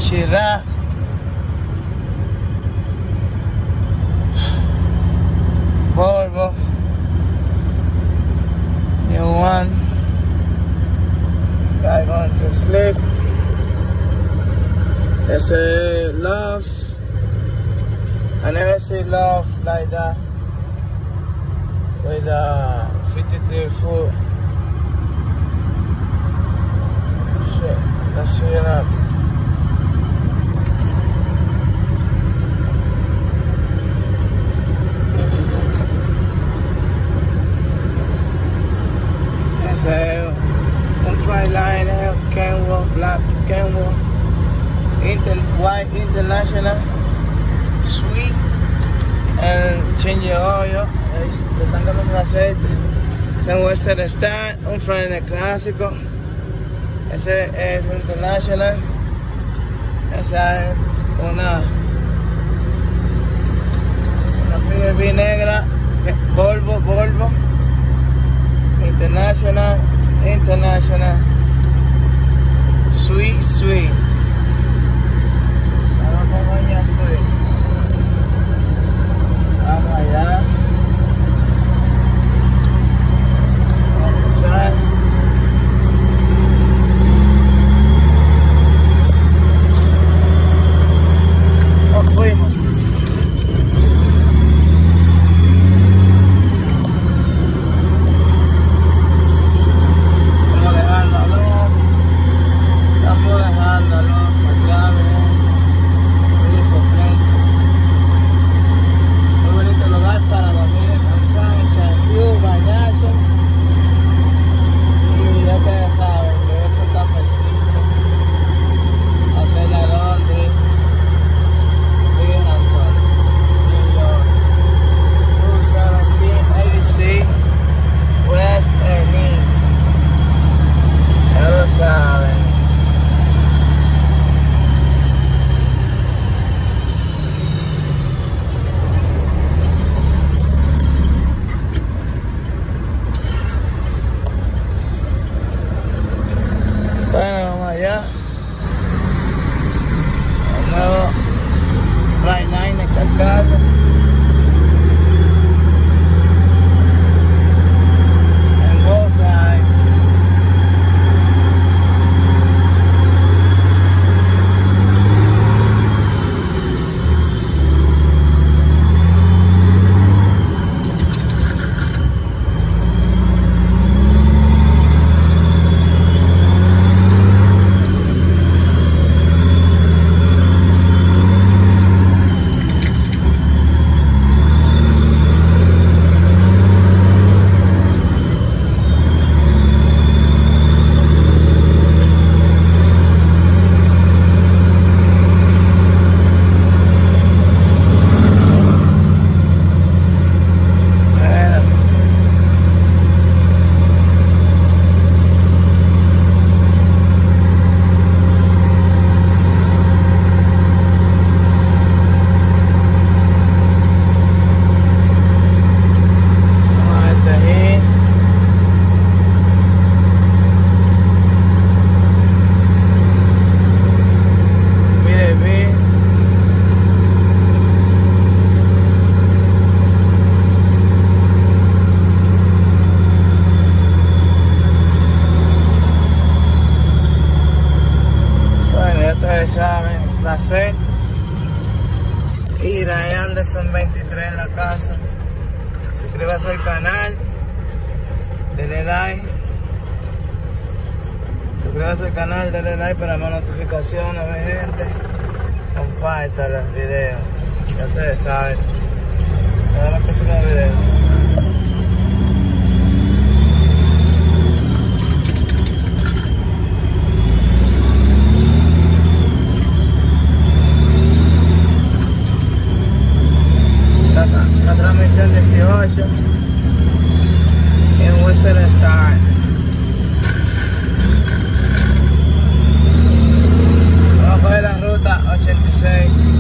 Chirac, Volvo, new one. This guy going to sleep. There's a Love. I never see Love like that with a 53 foot. Shit, let's see it up. Un Trilineer Kenworth, black Kenworth, white International, sweet, and change your oil, le están cambiando el aceite. Tengo este de Star, un Trilineer clásico, ese es International, esa es una PRV negra, Volvo. International, sweet. Vamos con doña Sweet. Vamos allá. Vamos a usar. Nos fuimos. Bueno, vamos allá. El nuevo Trilineer en esta casa. En bolsa. Saben, placer. Ira Anderson 23 en la casa. Suscríbase al canal, denle like. Suscríbase al canal, denle like para más notificaciones, mi gente. Compartan los videos. Ya ustedes saben. Nos vemos en el próximo video. La transmisión 18 en Western Star. Vamos a coger la ruta 86.